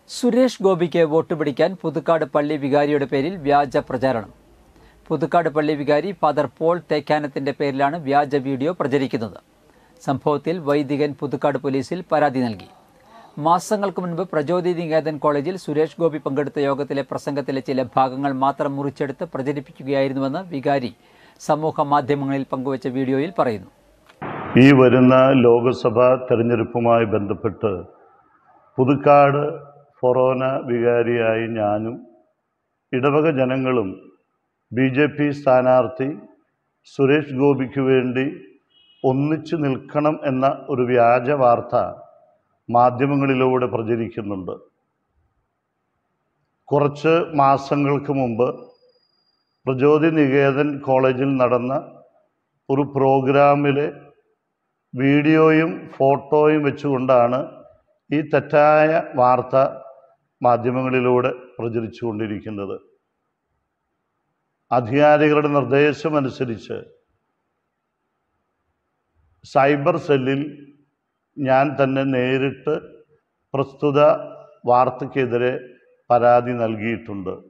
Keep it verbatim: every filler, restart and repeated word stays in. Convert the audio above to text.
സുരേഷ് ഗോപിക്ക് വോട്ട് പിടിക്കാൻ പുതുക്കാട് പള്ളി വികാരിയുടെ പേരിൽ വ്യാജ പ്രചാരണം. പുതുക്കാട് പള്ളി വികാരി ഫാദർ പോൾ തേക്കാനത്തിന്റെ പേരിലാണ് വ്യാജ വീഡിയോ പ്രചരിക്കുന്നത്. സംഭവത്തിൽ വൈദികൻ പുതുക്കാട് പോലീസിൽ പരാതി നൽകി. മാസങ്ങൾക്ക് മുൻപ് പ്രചോദി നികേതൻ കോളേജിൽ സുരേഷ് ഗോപി പങ്കെടുത്ത യോഗത്തിലെ പ്രസംഗത്തിലെ ചില ഭാഗങ്ങൾ മാത്രം മുറിച്ചെടുത്ത് പ്രചരിപ്പിക്കുകയായിരുന്നുവെന്ന് വികാരി സമൂഹ മാധ്യമങ്ങളിൽ പങ്കുവച്ച വീഡിയോയിൽ പറയുന്നു. ഈ വരുന്ന ലോക്സഭാ തെരഞ്ഞെടുപ്പുമായി ബന്ധപ്പെട്ട് പുതുക്കാട് ഫൊറോന വികാരിയായി ഞാനും ഇടവക ജനങ്ങളും ബി ജെ പി സ്ഥാനാർത്ഥി സുരേഷ് ഗോപിക്ക് വേണ്ടി ഒന്നിച്ചു നിൽക്കണം എന്ന ഒരു വ്യാജ വാർത്ത മാധ്യമങ്ങളിലൂടെ പ്രചരിക്കുന്നുണ്ട്. കുറച്ച് മാസങ്ങൾക്ക് മുമ്പ് പ്രചോദി നികേതൻ കോളേജിൽ നടന്ന ഒരു പ്രോഗ്രാമിലെ വീഡിയോയും ഫോട്ടോയും വെച്ചുകൊണ്ടാണ് ഈ തെറ്റായ വാർത്ത മാധ്യമങ്ങളിലൂടെ പ്രചരിച്ചു കൊണ്ടിരിക്കുന്നത്. അധികാരികളുടെ നിർദ്ദേശമനുസരിച്ച് സൈബർ സെല്ലിൽ ഞാൻ തന്നെ നേരിട്ട് പ്രസ്തുത വാർത്തയ്ക്കെതിരെ പരാതി നൽകിയിട്ടുണ്ട്.